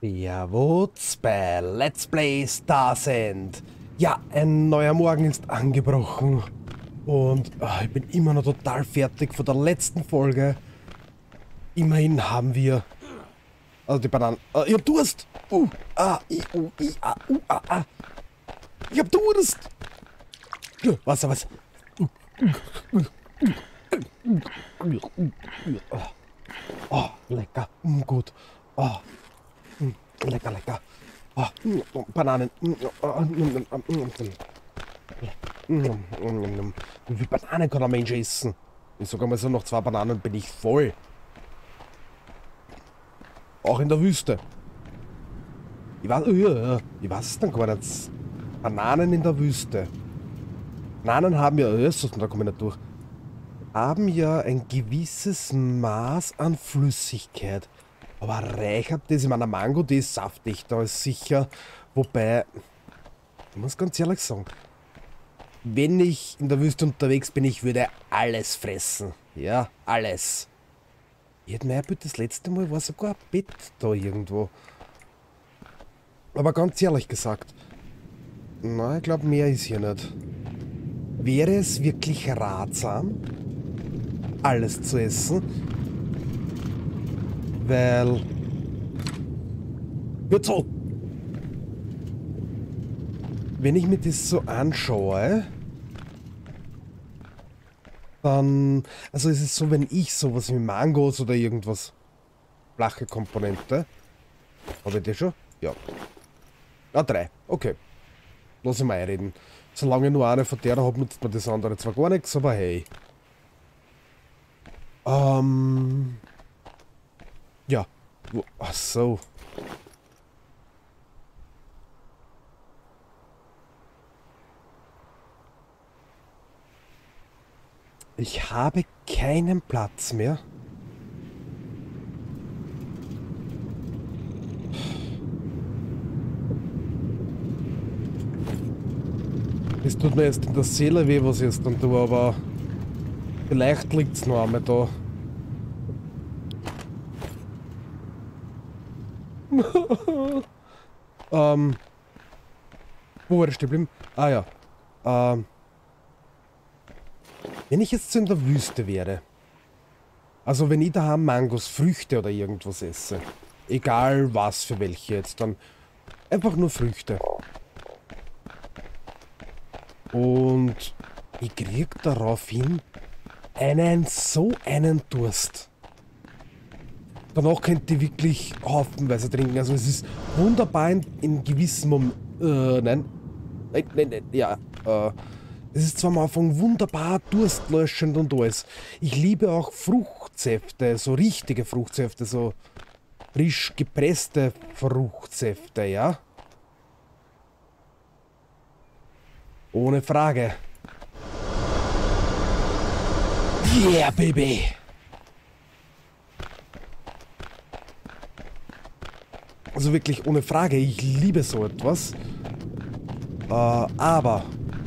Servus bei Let's Play Starsend. Ja, ein neuer Morgen ist angebrochen und ich bin immer noch total fertig von der letzten Folge. Immerhin haben wir, also die Bananen, ich hab Durst. Ich hab Durst. Wasser, was? Oh, lecker, gut. Oh. Lecker, lecker. Oh, Bananen. Wie viel Bananen kann ein Mensch essen? Ich sage mal so, nach 2 Bananen bin ich voll. Auch in der Wüste. Ich weiß es dann gar nicht. Bananen in der Wüste. Bananen haben ja, da komme ich nicht durch, haben ja ein gewisses Maß an Flüssigkeit. Aber reichert das? Ich meine, Mango, die ist saftig, da ist sicher. Wobei, ich muss ganz ehrlich sagen, wenn ich in der Wüste unterwegs bin, ich würde alles fressen. Ja, alles. Ich hätte mir eingebildet, das letzte Mal war sogar ein Bett da irgendwo. Aber ganz ehrlich gesagt, na, ich glaube, mehr ist hier nicht. Wäre es wirklich ratsam, alles zu essen? Weil... Wird so! Wenn ich mir das so anschaue, dann... Also es ist so, wenn ich sowas wie Mangos oder irgendwas... Flache Komponente... Habe ich das schon? Ja. Ah, 3. Okay. Lass ich mal einreden. Solange ich nur eine von der habe, nutzt man das andere zwar gar nichts, aber hey. Ja. Ach so. Ich habe keinen Platz mehr. Es tut mir jetzt in der Seele weh, was ich jetzt dann tue, aber vielleicht liegt es noch einmal da. Wo war der stehen geblieben? Ah ja. Wenn ich jetzt so in der Wüste wäre, also wenn ich daheim Mangos, Früchte oder irgendwas esse, egal was für welche jetzt, dann einfach nur Früchte. Und ich krieg daraufhin so einen Durst. Danach könnt ihr wirklich haufenweise trinken. Also es ist wunderbar in gewissen Momenten. Es ist zwar am Anfang wunderbar durstlöschend und alles. Ich liebe auch Fruchtsäfte, so richtige Fruchtsäfte, so frisch gepresste Fruchtsäfte, ja? Ohne Frage. Yeah, Baby! Also wirklich ohne Frage, ich liebe so etwas. Aber...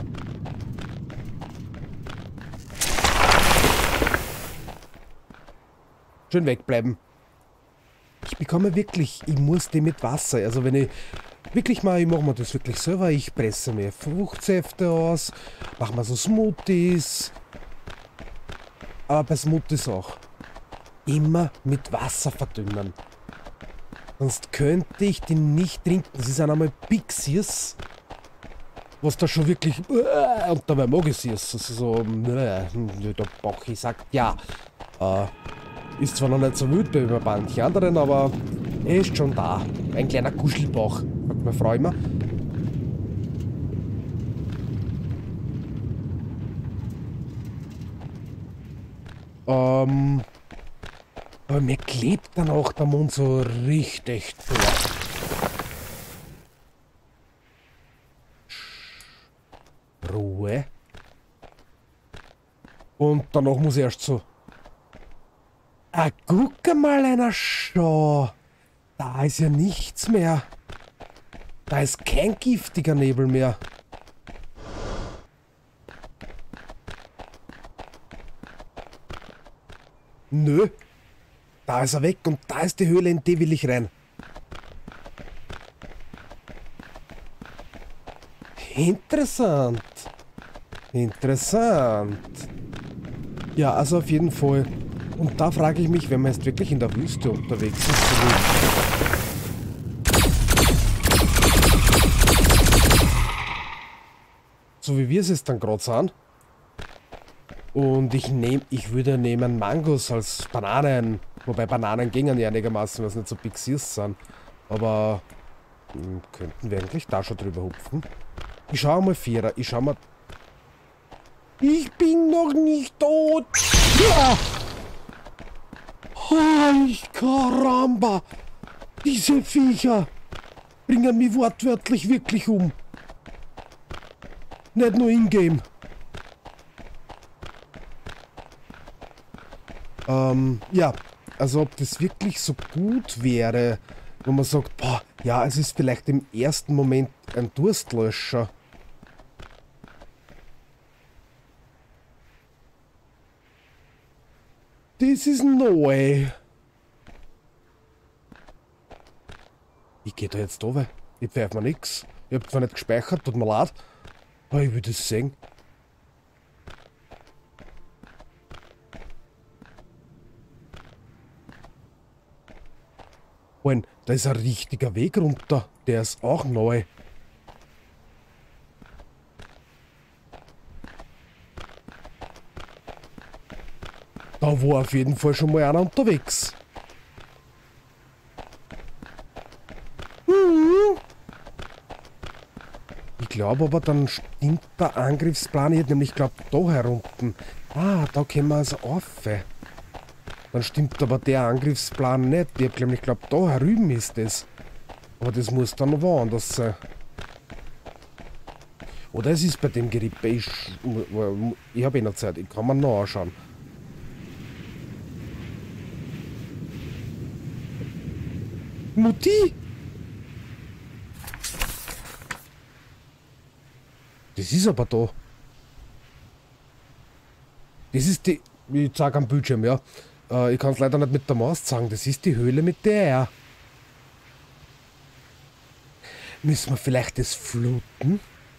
Schön wegbleiben. Ich bekomme wirklich, ich muss die mit Wasser, also wenn ich wirklich mal, ich mache mir das wirklich selber, ich presse mir Fruchtsäfte aus, mache mir so Smoothies, aber bei Smoothies auch immer mit Wasser verdünnen. Sonst könnte ich die nicht trinken. Das ist einmal Pixies, was da schon wirklich und dabei mag ich es. Also so, der Bauchi sagt ja. Ist zwar noch nicht so wild wie bei manchen anderen, aber er ist schon da. Ein kleiner Kuschelbauch. Da freue ich mich. Aber mir klebt dann auch der Mund so richtig durch. Ruhe. Und danach muss ich erst so... Ah, guck mal einer Schau. Da ist ja nichts mehr. Da ist kein giftiger Nebel mehr. Nö. Da ist er weg und da ist die Höhle, in die will ich rein. Interessant. Interessant. Ja, also auf jeden Fall. Und da frage ich mich, wenn man jetzt wirklich in der Wüste unterwegs ist, so wie wir es jetzt dann gerade sind. Und ich würde nehmen Mangos als Bananen. Wobei Bananen gingen ja einigermaßen, weil es nicht so big sind. Aber könnten wir eigentlich da schon drüber hupfen? Ich schau mal Vierer. Ich schau mal. Ich bin noch nicht tot. Ja! Ay, Caramba! Diese Viecher bringen mich wortwörtlich wirklich um. Nicht nur in-game. Ja, also ob das wirklich so gut wäre, wo man sagt, boah, ja, es ist vielleicht im ersten Moment ein Durstlöscher. Das ist neu. Ich geh da jetzt runter. Ich pfeife mir nix. Ich hab zwar nicht gespeichert, tut mir leid. Aber ich will das sehen. Mann, da ist ein richtiger Weg runter. Der ist auch neu. Da war auf jeden Fall schon mal einer unterwegs. Ich glaube aber, dann stimmt der Angriffsplan nicht, nämlich glaube da herunten. Ah, da können wir also rauf. Dann stimmt aber der Angriffsplan nicht. Ich glaube, da herüben ist das. Aber das muss dann noch woanders sein. Oder es ist bei dem Gerippe. Ich habe eh noch Zeit. Ich kann mir noch anschauen. Mutti? Das ist aber da. Das ist die... Ich zeige am Bildschirm, ja. Ich kann es leider nicht mit der Maus sagen. Das ist die Höhle mit der. Müssen wir vielleicht das fluten?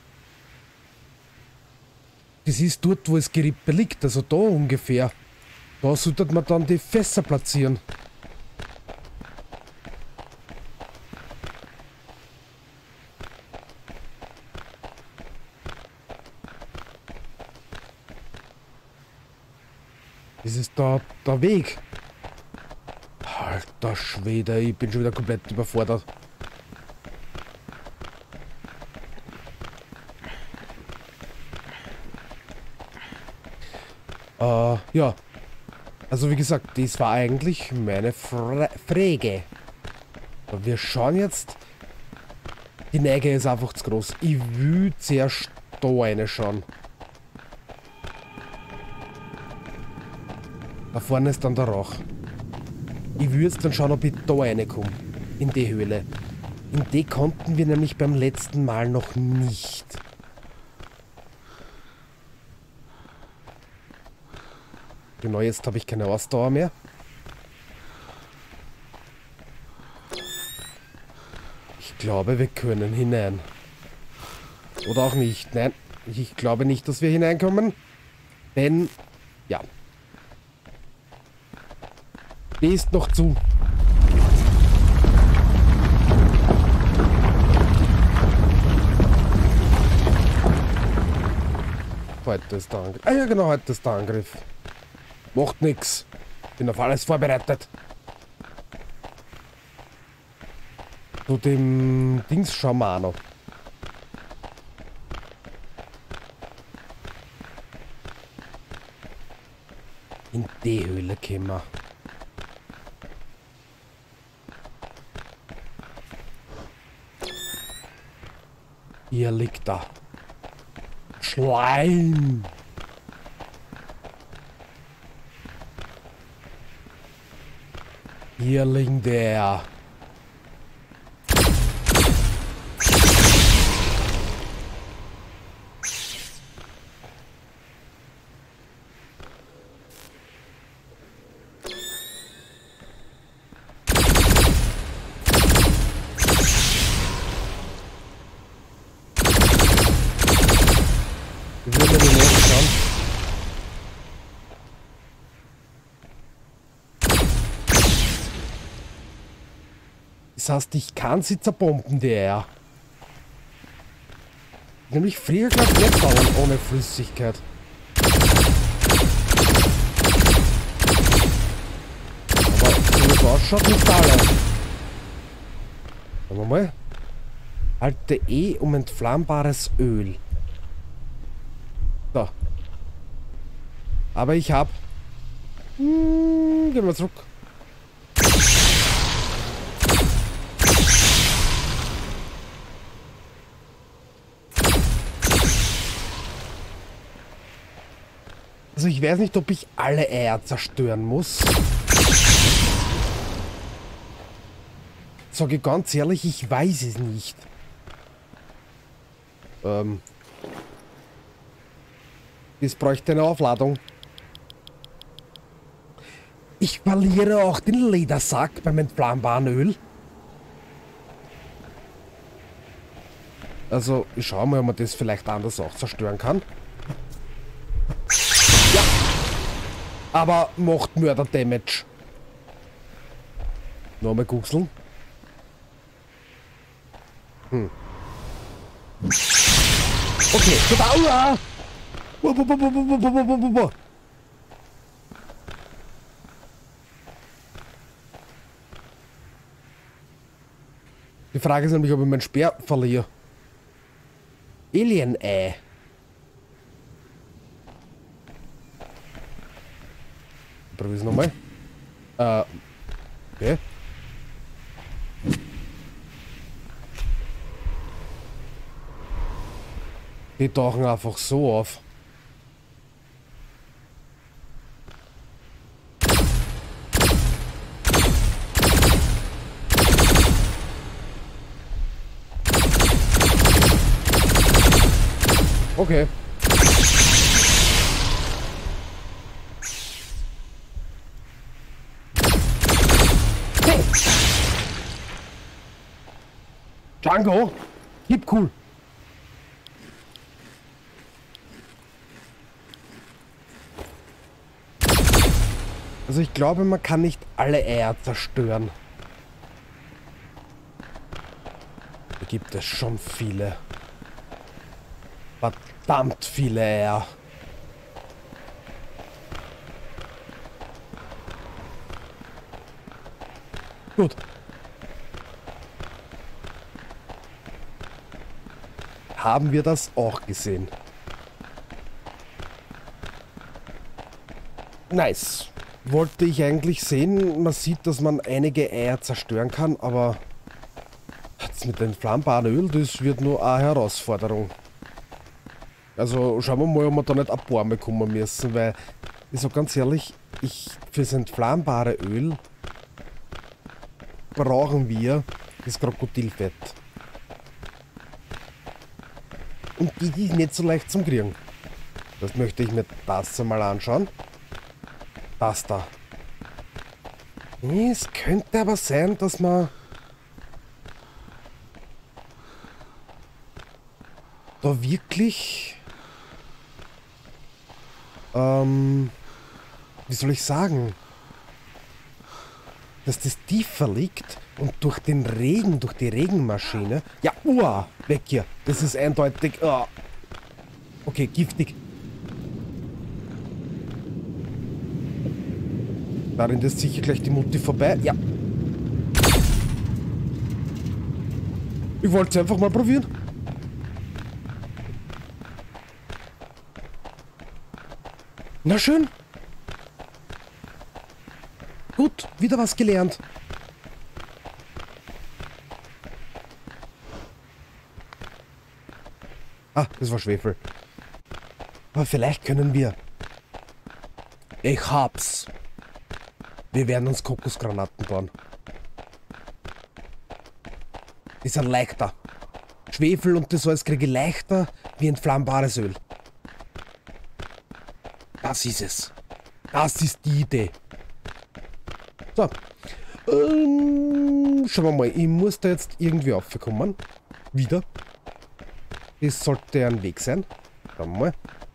Das ist dort, wo das Gerippe liegt. Also da ungefähr. Da sollte man dann die Fässer platzieren. Das ist da der Weg. Alter Schwede, ich bin schon wieder komplett überfordert. Ja. Also wie gesagt, das war eigentlich meine Frage. Aber wir schauen jetzt. Die Neige ist einfach zu groß. Ich will zuerst da rein schauen. Da vorne ist dann der Rauch. Ich will jetzt dann schauen, ob ich da reinkomme. In die Höhle. In die konnten wir nämlich beim letzten Mal noch nicht. Genau, jetzt habe ich keine Ausdauer mehr. Ich glaube, wir können hinein. Oder auch nicht. Nein, ich glaube nicht, dass wir hineinkommen. Denn, ja. Die ist noch zu. Heute ist der Angriff. Ah ja, genau, heute ist der Angriff. Macht nix. Bin auf alles vorbereitet. Zu dem Dings schauen wir auch noch. In die Höhle kommen wir. Hier liegt er. Schleim. Hier liegt der. Das heißt, ich kann sie zerbomben, die Eier. Nämlich früher, glaube ich, nicht dauern ohne Flüssigkeit. Aber so wie es ausschaut, nicht alle. Schauen wir mal. Halte E um entflammbares Öl. So. Aber ich hab... gehen wir zurück. Also ich weiß nicht, ob ich alle Eier zerstören muss. Sage ganz ehrlich, ich weiß es nicht. Das bräuchte eine Aufladung. Ich verliere auch den Ledersack beim entflammbaren Öl. Also, ich schaue mal, ob man das vielleicht anders auch zerstören kann. Ja. Aber macht Mörder-Damage. Nochmal guckseln. Okay, aua! Die Frage ist nämlich, ob ich meinen Speer verliere. Alien-Ei. Probier es nochmal. Okay. Die tauchen einfach so auf. Okay. Hey. Django, gib cool. Also ich glaube, man kann nicht alle Eier zerstören. Da gibt es schon viele. Verdammt viele Eier. Gut. Haben wir das auch gesehen? Nice. Wollte ich eigentlich sehen. Man sieht, dass man einige Eier zerstören kann, aber jetzt mit dem entflammbaren Öl, das wird nur eine Herausforderung. Also schauen wir mal, ob wir da nicht ein paar Mal kommen müssen, weil ich sag ganz ehrlich, fürs entflammbare Öl brauchen wir das Krokodilfett. Und die ist nicht so leicht zum Kriegen. Das möchte ich mir das einmal anschauen. Das da. Es könnte aber sein, dass man da wirklich wie soll ich sagen, dass das tiefer liegt und durch den Regen, durch die Regenmaschine. Ja, weg hier. Das ist eindeutig. Okay, giftig. Darin ist sicher gleich die Mutti vorbei. Ja. Ich wollte es einfach mal probieren. Na schön. Gut, wieder was gelernt. Ah, das war Schwefel. Aber vielleicht können wir. Ich hab's. Wir werden uns Kokosgranaten bauen. Die sind leichter. Schwefel und das alles kriege ich leichter wie entflammbares Öl. Das ist es. Das ist die Idee. So. Schauen wir mal. Ich muss da jetzt irgendwie aufkommen. Wieder. Das sollte ein Weg sein. Schauen wir mal.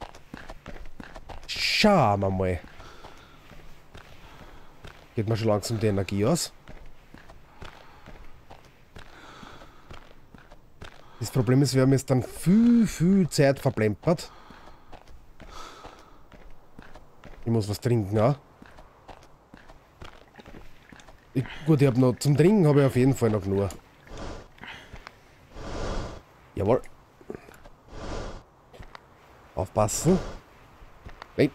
Schauen wir mal. Geht mir schon langsam die Energie aus. Das Problem ist, wir haben jetzt dann viel Zeit verplempert. Ich muss was trinken, ja. Gut, ich habe noch zum Trinken habe ich auf jeden Fall noch nur. Jawohl. Aufpassen. Nein.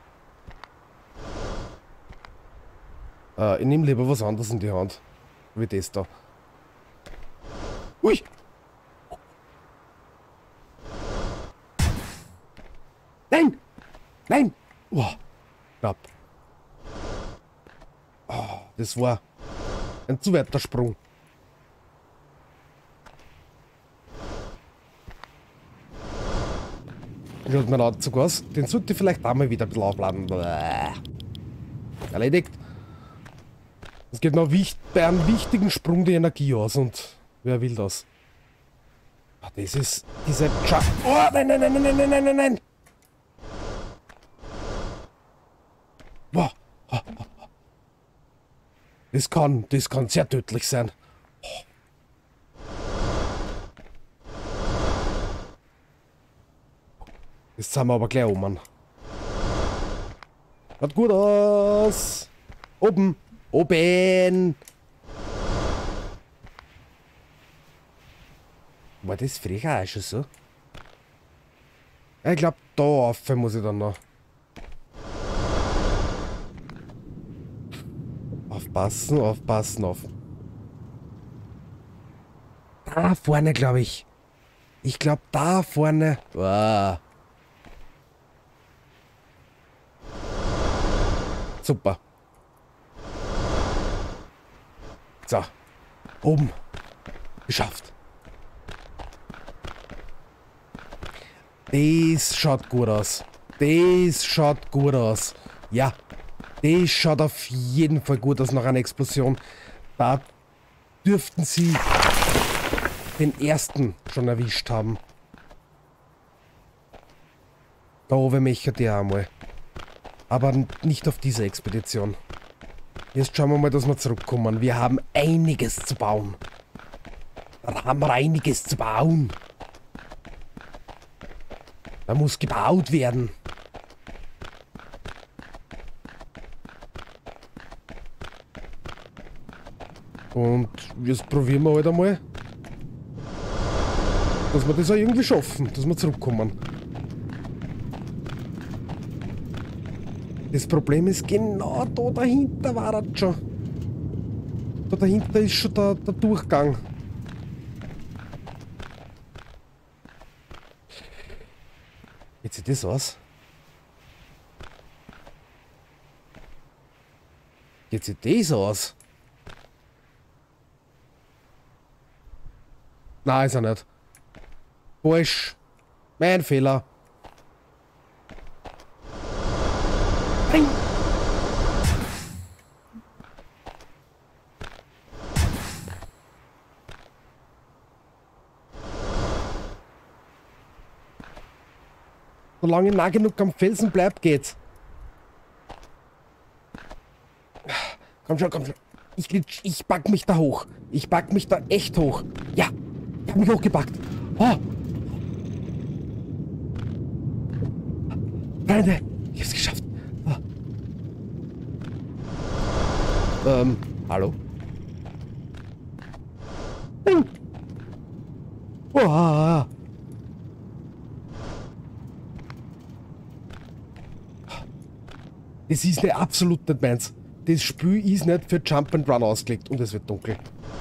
Ich nehme lieber was anderes in die Hand. Wie das da. Ui! Nein! Nein! Oh, knapp. Oh, das war ein zu weiter Sprung. Schaut mein Anzug aus. Den sollte ich vielleicht auch mal wieder ein bisschen aufladen. Erledigt. Es geht noch bei einem wichtigen Sprung die Energie aus und wer will das? Ach, das ist diese Oh, nein, nein, nein, nein, nein, nein, nein, nein. Wow. Das kann sehr tödlich sein. Jetzt sind wir aber gleich oben. Schaut gut aus. Oben. Oben. War das früher auch schon so? Ich glaube, da rauf muss ich dann noch. Aufpassen, aufpassen, auf. Da vorne, glaube ich. Ich glaube, da vorne. Wow. Super. So. Oben. Geschafft. Das schaut gut aus. Das schaut gut aus. Ja. Das schaut auf jeden Fall gut aus nach einer Explosion. Da dürften sie den ersten schon erwischt haben. Da oben möchte ich einmal. Aber nicht auf diese Expedition. Jetzt schauen wir mal, dass wir zurückkommen. Wir haben einiges zu bauen. Da haben wir einiges zu bauen. Da muss gebaut werden. Und jetzt probieren wir halt einmal, dass wir das auch irgendwie schaffen, dass wir zurückkommen. Das Problem ist, genau da dahinter war er schon. Da dahinter ist schon der Durchgang. Geht sich das aus? Geht sich das aus? Nein, ist er nicht. Falsch. Mein Fehler. Nein. Solange ich nah genug am Felsen bleibt, geht's. Komm schon, komm schon. Ich pack mich da hoch. Ich pack mich da echt hoch. Ja, ich hab mich hochgepackt. Oh. Freunde, ich hab's geschafft. Oh. Hallo? Oh. Das ist nicht absolut nicht meins. Das Spiel ist nicht für Jump and Run ausgelegt und es wird dunkel.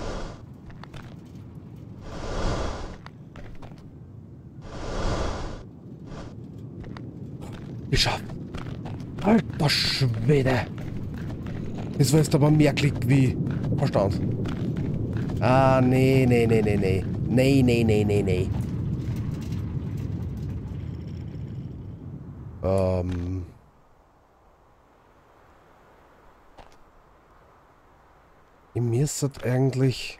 Geschafft. Alter Schwede. Das war jetzt aber merklich wie Verstand. Ah, nee, nee, nee, nee, nee. Nee, nee, nee, nee, nee. Ich müsste eigentlich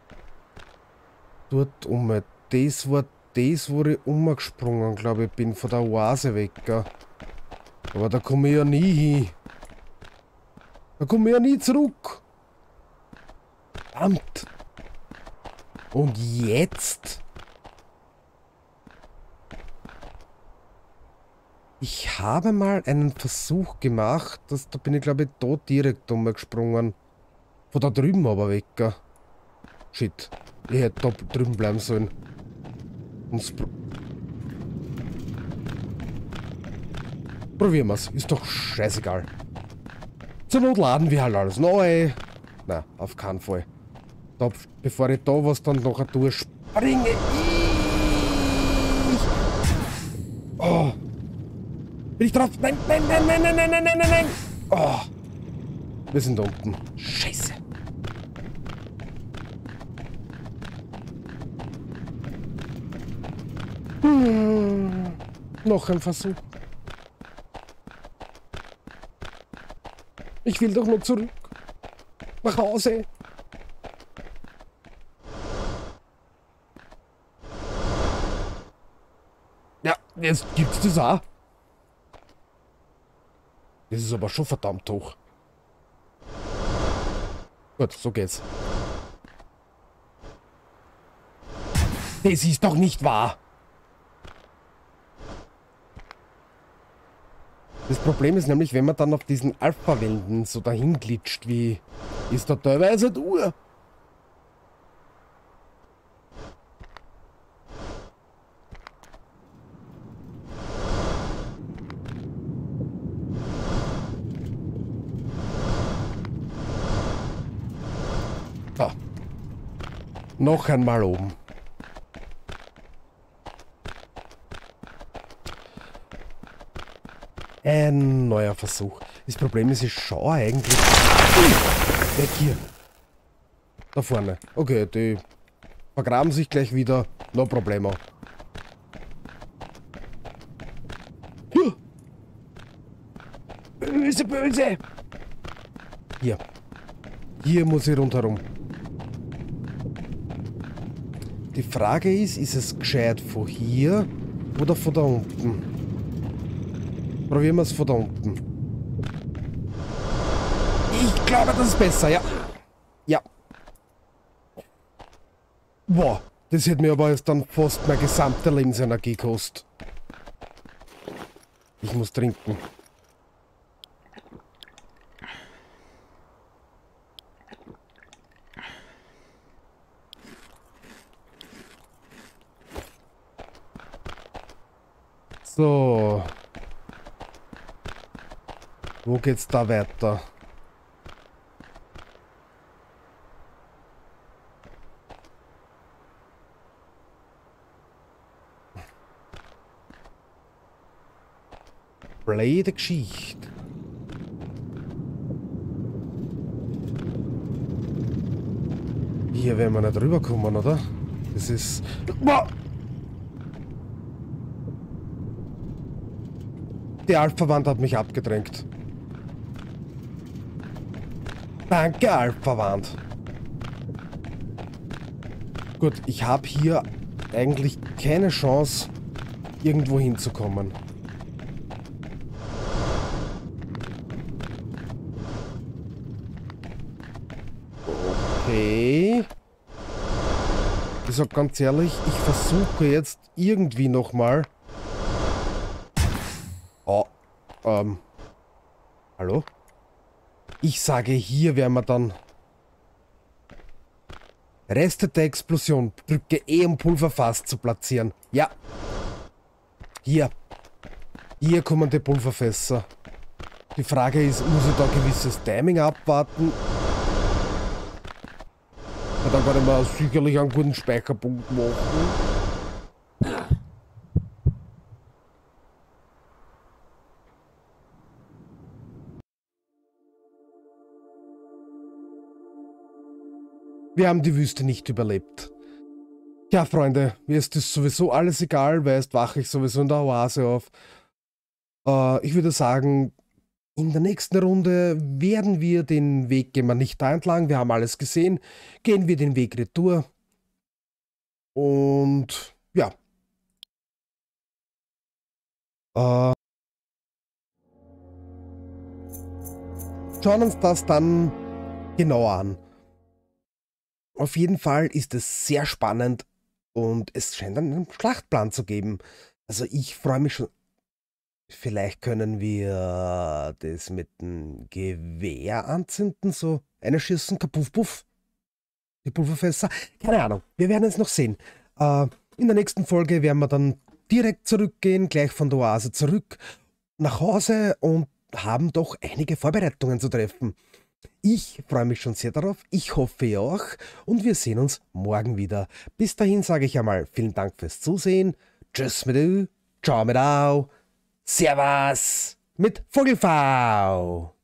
dort um. Das war das, wo ich umgesprungen, glaube ich, bin von der Oase weg. Gell? Aber da komme ich ja nie hin. Da komme ich ja nie zurück. Verdammt. Und jetzt? Ich habe mal einen Versuch gemacht, da bin ich glaube ich da direkt umgesprungen. Von da drüben aber weg. Shit. Ich hätte da drüben bleiben sollen. Probieren wir's. Ist doch scheißegal. Zur Not laden wir halt alles neu. Nein, auf keinen Fall. Da, bevor ich da was dann nachher durchspringe. Oh. Bin ich drauf? Nein, nein, nein, nein, nein, nein, nein, nein, nein, nein. Oh. Wir sind unten. Scheiße. Noch ein Versuch. Ich will doch nur zurück. Nach Hause. Ja, jetzt gibt's das auch. Das ist aber schon verdammt hoch. Gut, so geht's. Das ist doch nicht wahr. Das Problem ist nämlich, wenn man dann auf diesen Alpha-Wänden so dahin glitscht, wie ist da teilweise Uhr. So. Noch einmal oben. Ein neuer Versuch. Das Problem ist, ich schaue eigentlich... Weg hier. Da vorne. Okay, die vergraben sich gleich wieder. No problemo. Böse, böse! Hier. Hier muss ich rundherum. Die Frage ist es gescheit von hier oder von da unten? Probieren wir es von da unten. Ich glaube, das ist besser, ja. Ja. Boah, das hätte mir aber jetzt dann fast meine gesamte Lebensenergie gekostet. Ich muss trinken. So. Wo geht's da weiter? Blöde Geschichte. Hier werden wir nicht rüberkommen, oder? Das ist... Boah! Die Alpha-Wand hat mich abgedrängt. Danke, Alpha-Wand. Gut, ich habe hier eigentlich keine Chance, irgendwo hinzukommen. Okay. Ich sag ganz ehrlich, ich versuche jetzt irgendwie nochmal... Oh, hallo? Ich sage, hier werden wir dann... Reste der Explosion. Drücke E, um Pulverfass zu platzieren. Ja. Hier. Hier kommen die Pulverfässer. Die Frage ist, muss ich da gewisses Timing abwarten? Ja, dann kann ich mir sicherlich einen guten Speicherpunkt machen. Wir haben die Wüste nicht überlebt. Ja, Freunde, mir ist das sowieso alles egal, weil jetzt wache ich sowieso in der Oase auf. Ich würde sagen, in der nächsten Runde werden wir den Weg, gehen wir nicht da entlang, wir haben alles gesehen, gehen wir den Weg retour. Und ja. Schauen uns das dann genauer an. Auf jeden Fall ist es sehr spannend und es scheint einen Schlachtplan zu geben. Also ich freue mich schon. Vielleicht können wir das mit dem Gewehr anzünden, so eine schießen, kapuff, puff, die Pulverfässer. Keine Ahnung, wir werden es noch sehen. In der nächsten Folge werden wir dann direkt zurückgehen, gleich von der Oase zurück nach Hause und haben doch einige Vorbereitungen zu treffen. Ich freue mich schon sehr darauf, ich hoffe ihr auch und wir sehen uns morgen wieder. Bis dahin sage ich einmal vielen Dank fürs Zusehen, tschüss mit ciao mit au, servus mit Vogelfau.